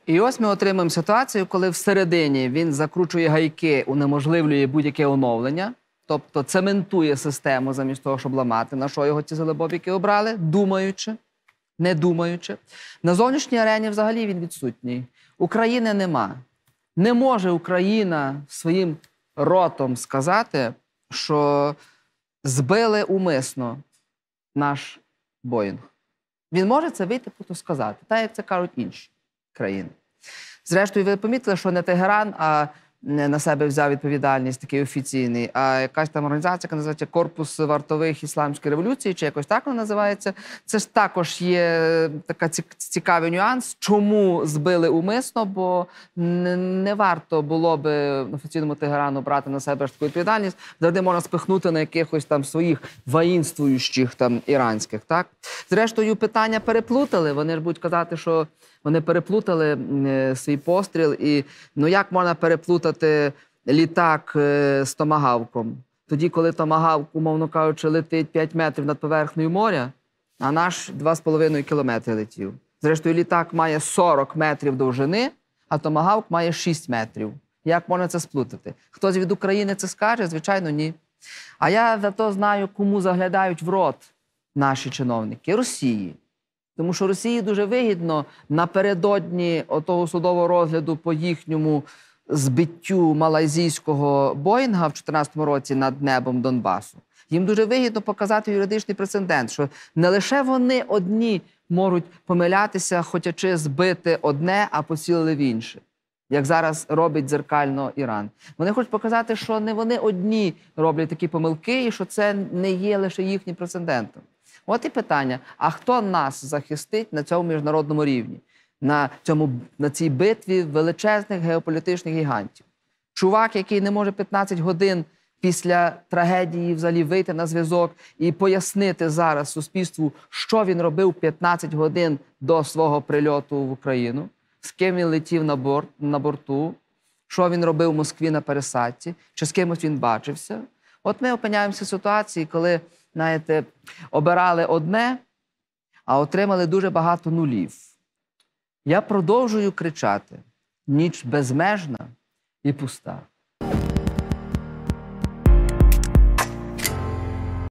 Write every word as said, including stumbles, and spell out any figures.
І ось ми отримаємо ситуацію, коли всередині він закручує гайки, унеможливлює будь-яке оновлення, тобто цементує систему замість того, щоб ламати, на що його ці зелебобіки обрали, думаючи, не думаючи. На зовнішній арені взагалі він відсутній. України нема. Не може Україна своїм ротом сказати, що збили умисно наш Боїнг. Він може це вийти просто сказати, так як це кажуть інші країни. Зрештою, ви помітили, що не Тегеран, а на себе взяв відповідальність такий офіційний, а якась там організація, яка називається Корпус вартових Ісламської революції, чи якось так вона називається. Це ж також є така цікавий нюанс, чому збили умисно, бо не, не варто було би офіційному Тегерану брати на себе таку відповідальність, завжди можна спихнути на якихось там своїх воїнствуючих там іранських, так? Зрештою, питання переплутали, вони ж будуть казати, що вони переплутали е, свій постріл, і ну як можна переплутати літак е, з томагавком? Тоді, коли томагавк, умовно кажучи, летить п'ять метрів над поверхнею моря, а наш два з половиною кілометри летів. Зрештою, літак має сорок метрів довжини, а томагавк має шість метрів. Як можна це сплутати? Хтось від України це скаже? Звичайно, ні. А я зато знаю, кому заглядають в рот наші чиновники – Росії. Тому що Росії дуже вигідно напередодні отого судового розгляду по їхньому збиттю малайзійського Боїнга в дві тисячі чотирнадцятому році над небом Донбасу. Їм дуже вигідно показати юридичний прецедент, що не лише вони одні можуть помилятися, хотячи збити одне, а поцілили в інше, як зараз робить дзеркально Іран. Вони хочуть показати, що не вони одні роблять такі помилки і що це не є лише їхнім прецедентом. От і питання, а хто нас захистить на цьому міжнародному рівні? На, цьому, на цій битві величезних геополітичних гігантів? Чувак, який не може п'ятнадцять годин після трагедії взагалі вийти на зв'язок і пояснити зараз суспільству, що він робив п'ятнадцять годин до свого прильоту в Україну, з ким він летів на, борт, на борту, що він робив в Москві на пересадці, чи з кимось він бачився. От ми опиняємося в ситуації, коли, знаєте, обирали одне, а отримали дуже багато нулів. Я продовжую кричати: ніч безмежна і пуста.